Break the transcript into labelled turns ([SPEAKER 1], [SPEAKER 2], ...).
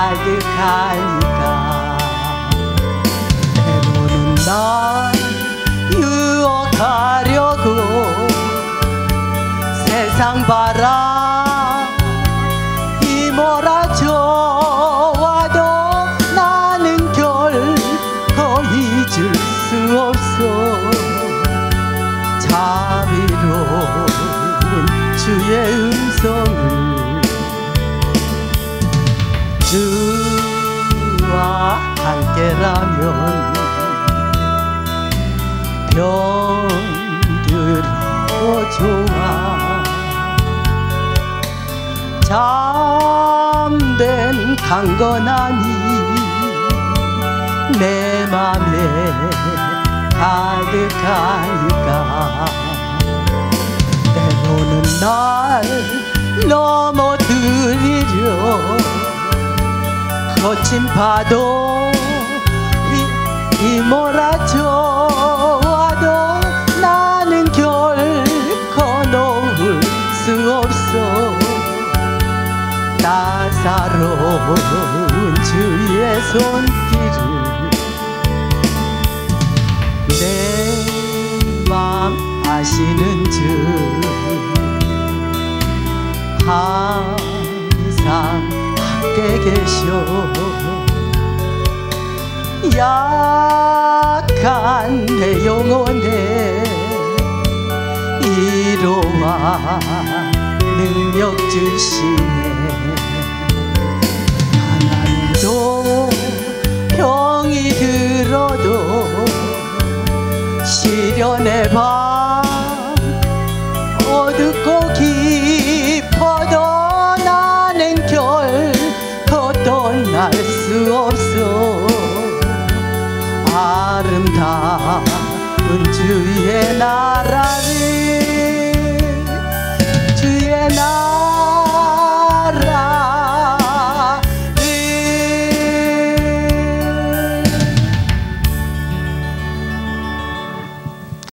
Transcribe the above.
[SPEAKER 1] 가득하니까 때로는 날 유혹하려고 세상 바람이 몰아쳐와도 나는 결코 잊을 수 없어. 자비로운 주의 음성을 주와 함께라면 병들어도 좋아. 잠든 강건함이 내 맘에 가득하니까 때로는 날 넘어뜨리려 거친 파도 몰아쳐와도 나는 결코 놓을 수 없어. 따사로운 주의 손길을 내 맘 아시는 주 항상 함께 계셔. 약한 내 영혼에 위로와 능력 주시네. 가난도 병이 들어도 시련의 밤 어둡고 깊어도 나는 결코 떠날 수 없어. 아름다운 주의 나라를